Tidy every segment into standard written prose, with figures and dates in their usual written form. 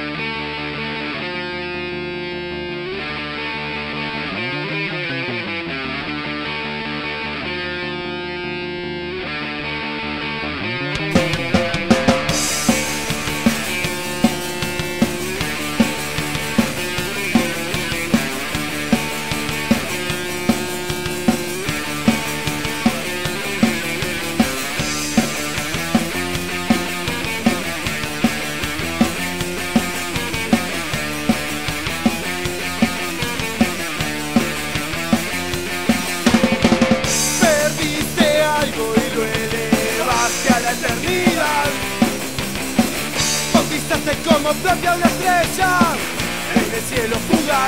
Conquistaste como propia una estrella en el cielo fugaz.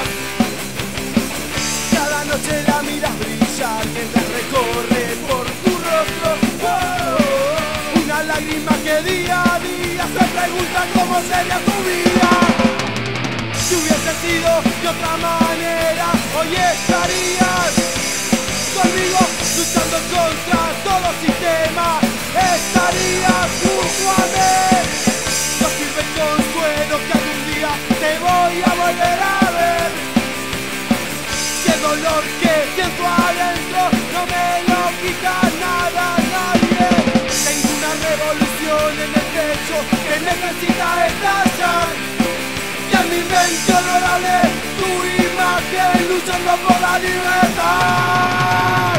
Cada noche la miras brillar mientras recorre por tu rostro. Oh, una lágrima que día a día se pregunta cómo sería tu vida. Si hubiese sido de otra manera, hoy estarías conmigo luchando contra todo sistema. Estarías junto a mí. No sirve consuelo que algún día te voy a volver a ver. Si el dolor que siento adentro no me lo quita nada, nadie. Tengo una revolución en el pecho que necesita estallar. Y en mi mente honorable tu imagen luchando por la libertad.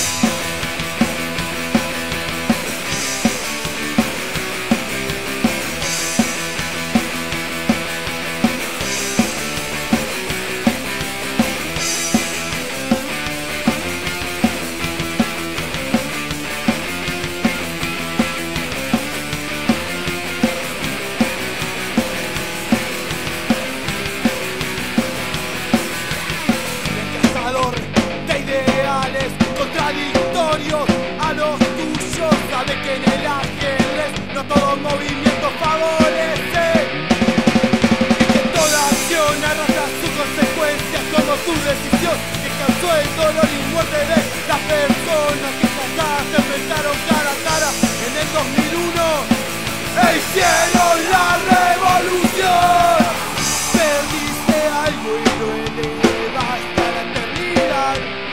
A los tuyos, sabe que en el ajedrez no todo movimiento favorece y que toda acción arrastra sus consecuencias como tu decisión que causó el dolor y muerte de las personas que jamás se enfrentaron cara a cara en el 2001 e hicieron la revolución. Perdiste algo y lo elevas hasta la eternidad.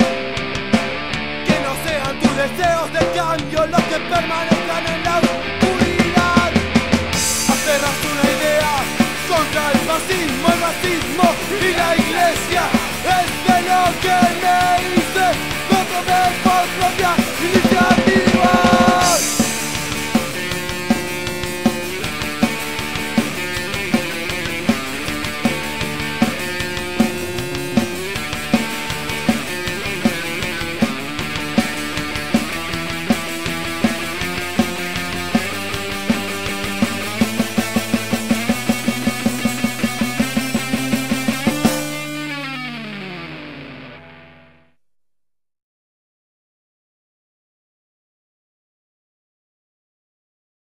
Deseos de cambio los que permanezcan en la oscuridad. Aferras una idea contra el fascismo, el racismo y la iglesia es de lo que